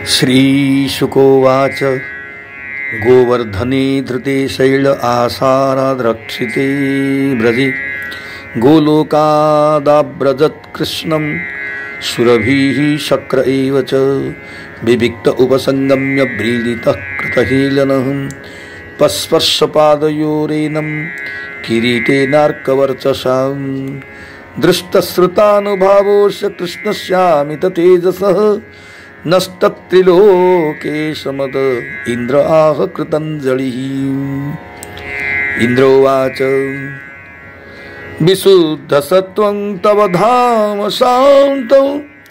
श्रीशुकोवाच गोवर्धने धृते शैल आसाराद्रक्षिते ब्रजे गोलोकादाव्रजत् कृष्णं सुरभिः शक्र एव च विविक्त उपसंगम्य व्रीडितः कृतहेलनः पस्पर्शपादयोरेनं किरीटेनार्कवर्चसा दृष्टश्रुतानुभावोऽस्य कृष्णस्यामिततेजसः नष्टत्रिलोकेशमद इन्द्र आह कृतञ्जलिः। इन्द्रोवाच विशुद्धसत्त्वं तव धाम शान्तं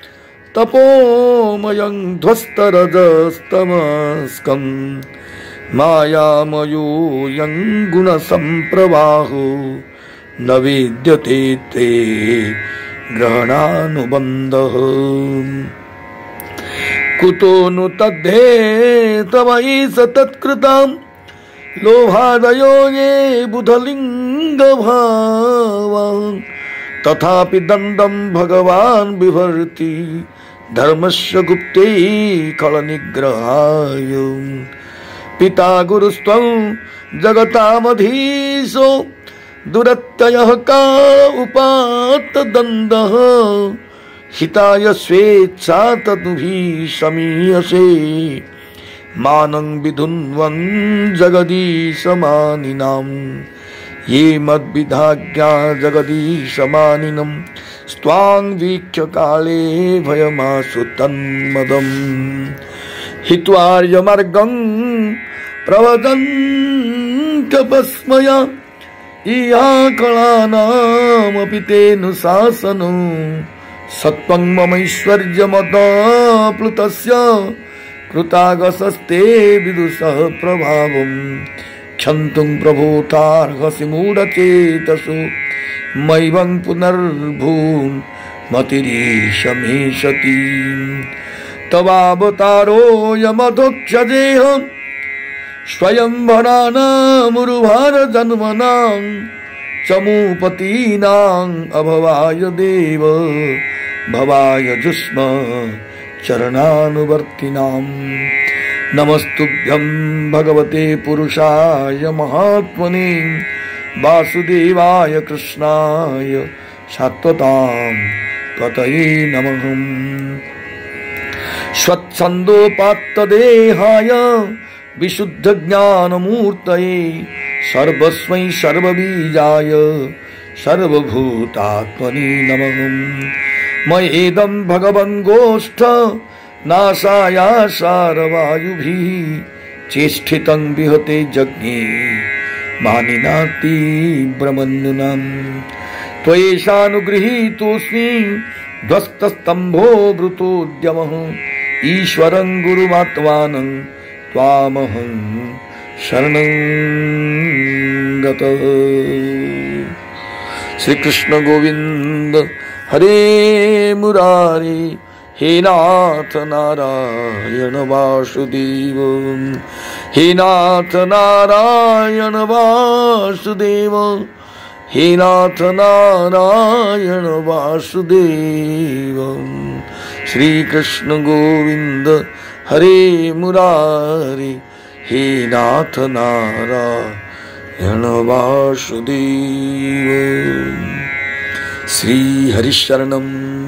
तपोमयं ध्वस्तरजस्तमस्कं मायामयोऽयं गुणसम्प्रवाहो न विद्यते ते ग्रहणानुबन्धः। कुतो नु तद्धे तव ईश तत्कृतं लोभादयो ये बुधलिङ्गभावं तथापि दण्डं भगवान् बिभर्ति धर्मस्य गुप्ते खलनिग्रहाय। पिता गुरुस्त्वं जगतामधीशो दुरत्ययः का उपात्तदण्डः हिताय स्वेच्छा तनुभि समीयसे मानं विधुन्वन् जगदीशमानिनां ये मद्विधाज्ञा जगदीशमानिनं स्वां वीक्ष्य काले भयमासु तन्मदम् हित्वार्यमार्गं प्रवदन्तपस्मया इहाकलानामपि तेऽनुशासनो सत्त्वं ममैश्वर्यमदाप्लुतस्य कृतागसस्ते विदुषः प्रभावं क्षन्तुं प्रभूतार्हसि मूढचेतसो मैवं पुनर्भून् मतिरीशमेशति। तवावतारोऽयमधोक्षजेह स्वयंवरानामुरुभारजन्मनां चमूपतीनां अभवाय देव भवाय जुष्म चरणानुवर्तिनां। नमस्तुभ्यं भगवते पुरुषाय महात्मने वासुदेवाय कृष्णाय शाश्वतां पतये नमः। स्वच्छन्दोपात्तदेहाय विशुद्धज्ञानमूर्तये सर्वस्मै सर्वबीजाय सर्वभूतात्मने नमः। मयेदं भगवन् गोष्ठ नाशाय सारवायुभिः चेष्टितं विहते जज्ञे मानिना तीव्रमन्युनां। त्वयैषानुगृहीतोऽस्मि ध्वस्तस्तम्भो भृतोद्यमः ईश्वरं गुरुमात्मानं त्वामहं शरणं गतः। श्री कृष्ण गोविंद हरे मुरारे हे नाथ नारायण वासुदेव हे नाथ नारायण वासुदेव हे नाथ नारायण वासुदेव। श्री कृष्ण गोविंद हरे मुरारे हे नाथ नारायण वासुदेव। श्री हरिशरणम्।